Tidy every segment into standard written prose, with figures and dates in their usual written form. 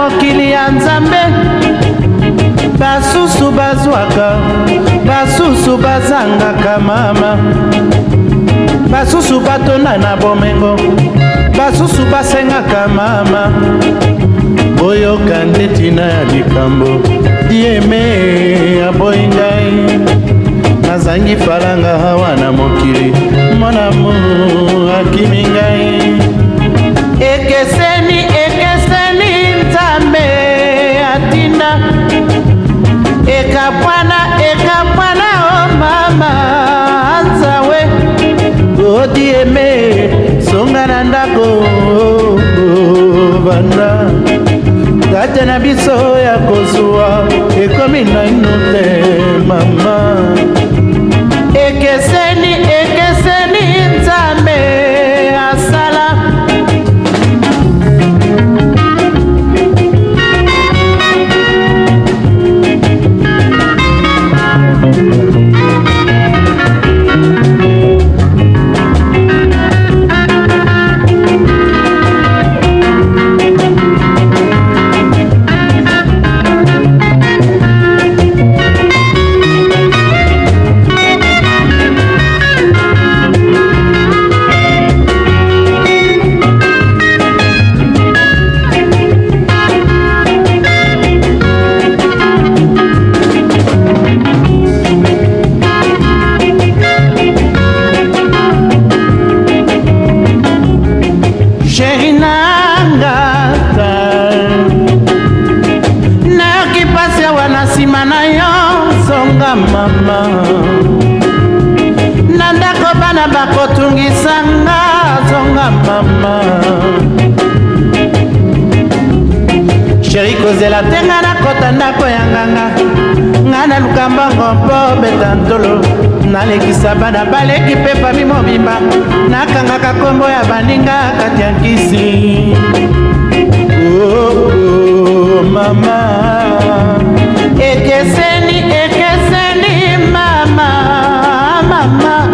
mokili ya Nzambe basusu bazwaka basusu bazangaka mama basusu batonda na bomengo basusu basengaka mama boyoka nde tina ya likambo dieme aboyi ngai nazangi falanga hawa na mokili monamu akimi ngai ekeseni Nzambe atinda ekapwana o mama anzawe odieme songa na ndako banda kate na biso ya kozwa ekomi naino te mama ekeseni Nzambe asala mama nandako bana bakotungisanga zonga mama sheri kozela tenga na kota ndako ya nganga ngana lukambango mpo beta ntolo nalekisa bana baleki mpe fami mobimba nakangaka kombo ya baninga kati ya nkisi mama ekeseni mama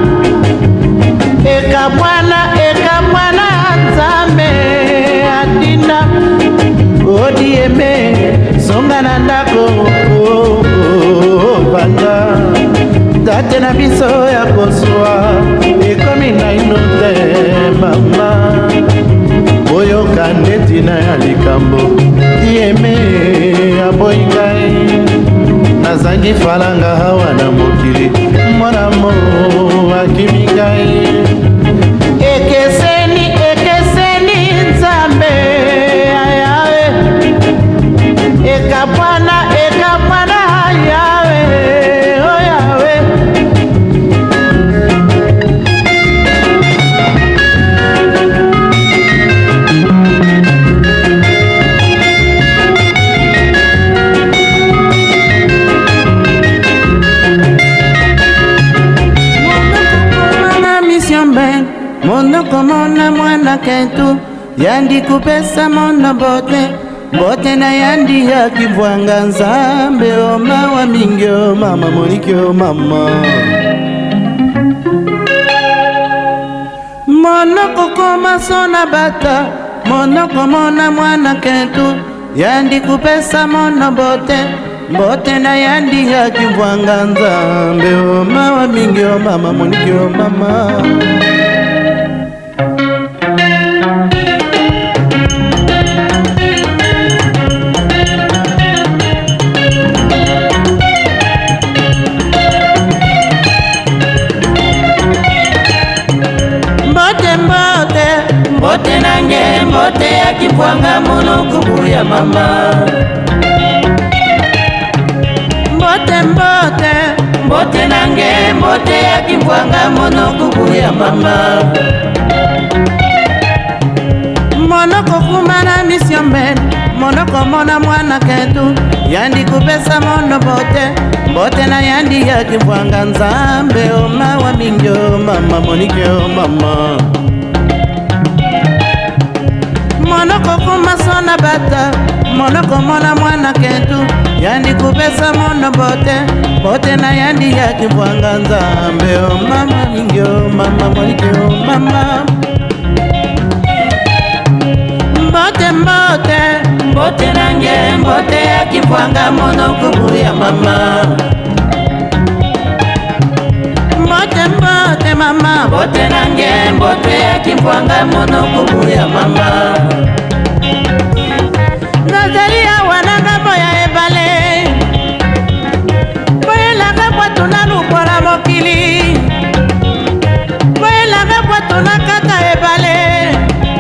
ekabwana Nzambe atinda odieme songa na ndako banda tate na biso ya kozwa ekomi naino te mama boyoka ndetina ya likambo dieme aboyi ngai nazangi falanga hawa na mokili monamo akimi ngai ekeseni Nzambe ayawe ekapwana ayawe oyawe mono komona mwana ketu yandi kupesa mono bote na yandi ya kivwanga Nzambe o mawa mingyo mama monikyo mama mono kokoma sona bata mono komona mwana ketu yandi kupesa mono bote na yandi ya kivwanga Nzambe o mawa mingyo mama monikyo mama mbote nange mbote ya kipwanga munukubu ya mama mbote nange mbote ya kipwanga munukubu ya mama monoko kumana mission ben monoko mona mwana ketu yandi kupesa mono bote na yandi ya kipwanga Nzambe o mawa mingyo mama monikyo mama monoko kumasona bata monoko mona mwana ketu yandi kupesa mono bote na yandi ya kipwanga Nzambe o mama mingyo mama monikyo mama mbote nange mbote ya Kipwanga monokubu ya mama. Mbote mama, mbote nange mbote ya Kipwanga monokubu ya mama. Nazali awa nanga boya ebale, boya langa bwatu na lubola mokili, boya langa bwatu na kata ebale.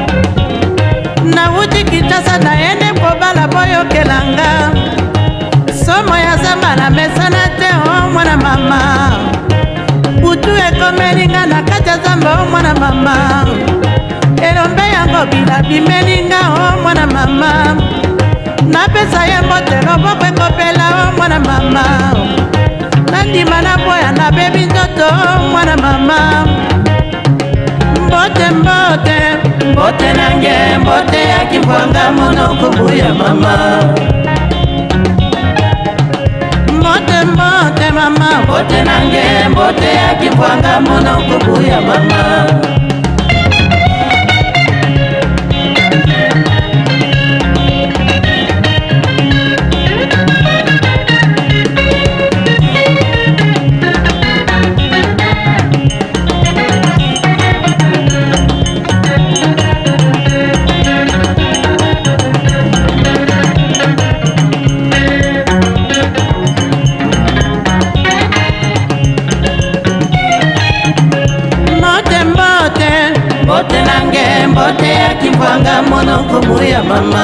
Na wuti Kinshasa na yende kobala boyo kelanga, somo ya zamba na mesana te o mwana mama. Butu ekomelinga na kati ya zamba o mwana mama. Elombe yango bila bimelinga o mwana mama. Napesa ye mbote loboko ekopela o mwana mama. Nandima na boya na bebi nzoto o mwana mama. Mbote mbote, mbote nange mbote ya Kipwanga monokubu ya mama. Mbote mbote mama, mbote nange mbote ya Kipwanga monokubu ya mama. Mbote nange mbote ya Kipwanga monokubu ya mama.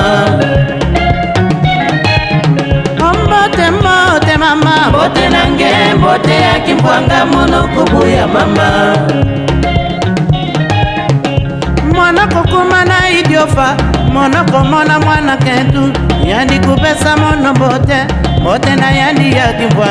Mbote mbote mama, mbote nange mbote ya Kipwanga monokubu ya mama. Mwana kokuma na idiofa, mwana komona mwana kentu, yandi kupesa mono mbote, mbote na yandi ya Kipwanga.